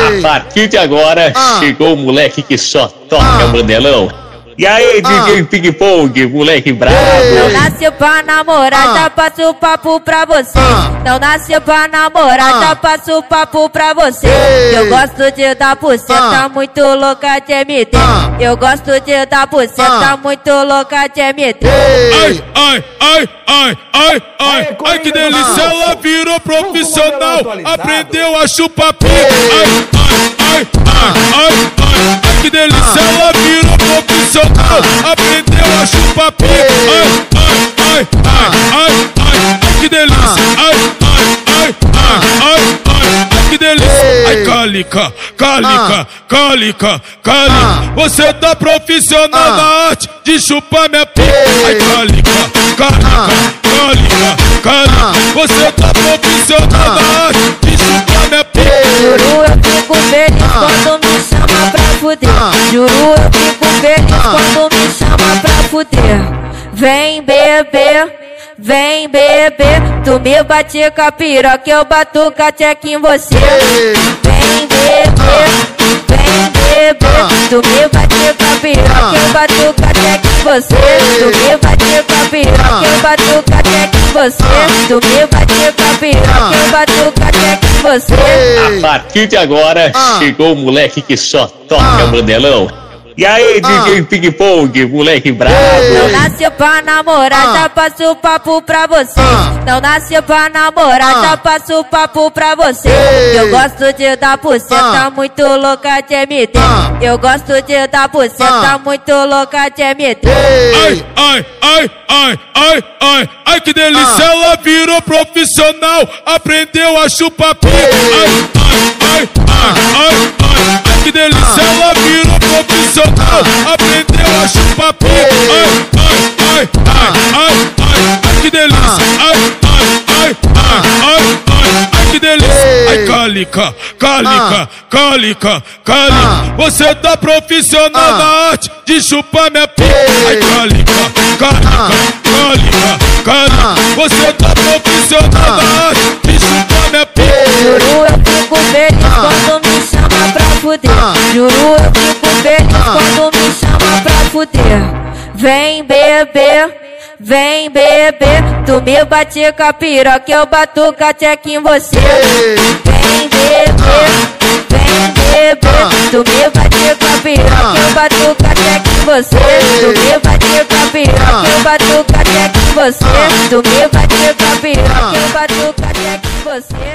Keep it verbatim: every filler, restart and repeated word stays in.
A partir de agora, ah. chegou o moleque que só toca ah. Manelão. E aí, ah. D J Ping Pong, moleque brabo. Não nasceu pra namorar, ah. já passo o papo pra você. Ah. Não nasceu pra namorar, ah. já passo o papo pra você. Ei. Eu gosto de dar buceta, ah. muito louca de M D. Ah. Eu gosto de dar buceta, ah. muito louca de M D. Ai, ai, ai, ai, ai, ai, ai, que delícia, ela virou profissional, aprendeu a chupar pica. Ai, ai, ai, ai, ai, ai, que delícia, ela virou profissional, aprendeu a chupar pica. Ai, ai, ai, ai, ai, ai, que delícia. Ai, ai, ai, ai, ai, ai, ai, que delícia. Ai, cálica, cálica, cálica, cálica, você tá profissional na arte de chupar minha pica. Ai, cálica, cálica, cálica, cálica, você tá profissional na arte de chupar minha pica. Juro, eu fico feliz quando me chama pra fuder. Juro, eu fico feliz quando me chama pra fuder. Vem beber, vem beber, tu me bate com a piroca, eu bato com a tcheca em você. Vem beber, vem beber, tu me bate com a piroca, eu bato com a tcheca em você. Tu me bate com a piroca, eu bato com a tcheca em você. Tu me bate com a piroca, eu bato com a tcheca em você. A partir de agora, chegou o moleque que só toca Manelão. E aí, D J ah. Ping Pong, moleque brabo. Não nasceu pra namorar, ah. já passo o papo pra vocês. Ah. Não nasceu pra namorar, ah. já passo o papo pra vocês. Ei. Eu gosto de dar buceta, ah. muito louca de M D. Ah. Eu gosto de dar buceta, ah. muito louca de M D. Ai, ai, ai, ai, ai, ai, ai, que delícia, ah. ela virou profissional, aprendeu a chupar pica. Ai, ai, ai, ai, ai, ai, que delícia, ela virou profissional, aprendeu a chupar pica. Ai, ai, ai, ai, ai, ai, que delícia. Ai, ai, ai, ai, ai, ai, ai, que delícia. Ai, cálica, cálica, cálica, cálica, você tá profissional na arte de chupar minha pica. Ai, cálica, cálica, cálica, cálica, você tá profissional na arte de chupar minha pica. Juro, eu fico feliz quando me chama pra fuder. Juro, eu fico feliz quando me chama pra fuder. Vem beber, vem beber, tu me bate com a piroca, eu bato com a tcheca em você. Vem beber, vem beber, tu me bate com a piroca, eu bato com a tcheca em você. Tu me bate com a piroca, eu bato com a tcheca em você. Tu me bate com a piroca, eu bato com a tcheca em você.